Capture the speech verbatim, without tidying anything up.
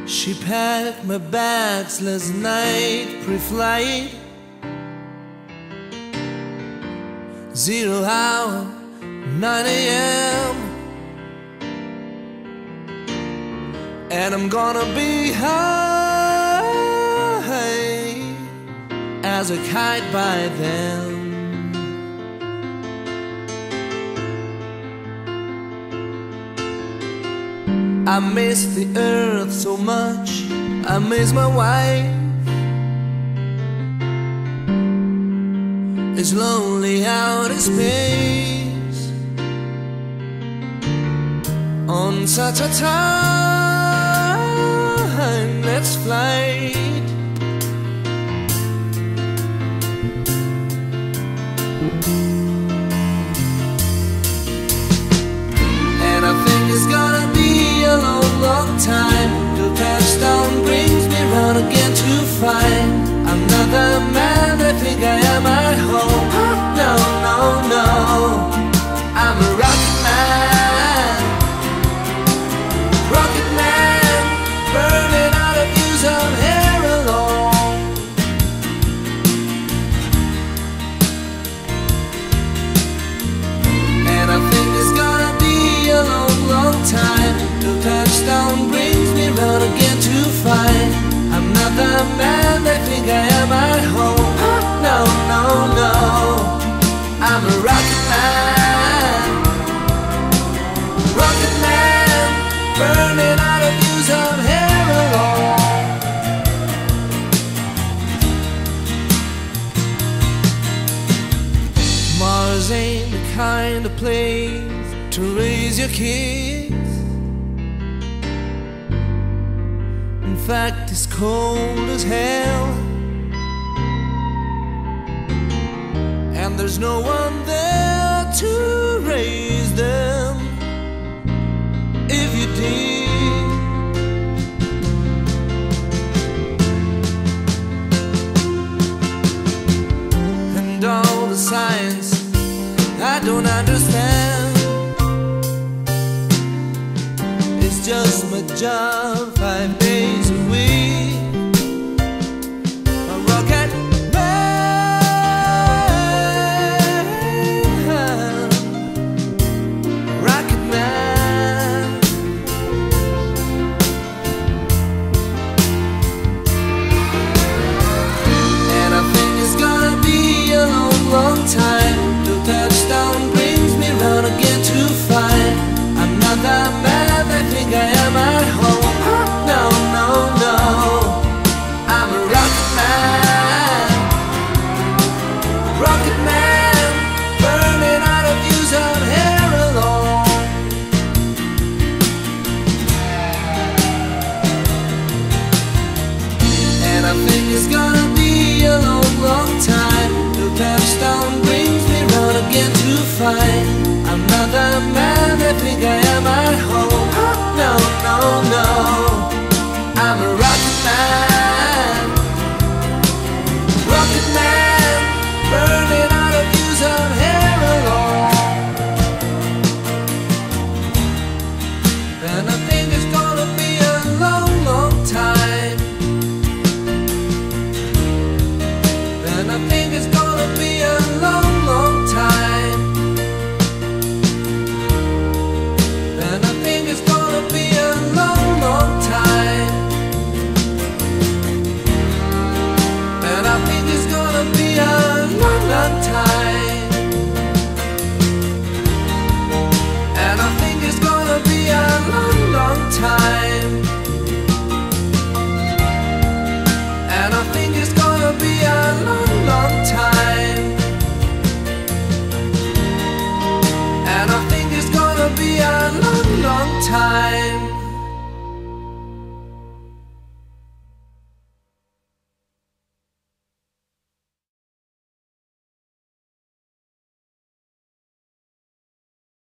She packed my bags last night, pre-flight, zero hour, nine A M And I'm gonna be high as a kite by then. I miss the earth so much, I miss my wife. It's lonely out in space on such a timeless flight. And I think it's gonna be a long, long time till touchdown brings me round again to find another man. I think I am at home. No, no, no, I'm a rocket man, rocket man, burning out of use of hair alone. And I think it's gonna be a long, long time till touchdown brings me round again to find another man. I think I am at home. No, no, no, I'm a rocket man, rocket man, burning out of use of hair alone. Mars ain't the kind of place to raise your kids. In fact, it's cold as hell, and there's no one there to raise them if you did. And all the science I don't understand, it's just my job five days a week. A rocket man, rocket man. And I think it's gonna be a long, long time till touchdown brings me round again to find another man. I think I am at home. No, no, no, I'm a rocket man, rocket man, burning out of use of hair alone. And I think it's gonna be a long, long time till touchdown brings me round again to find another man. I think I am at home. No, no, no.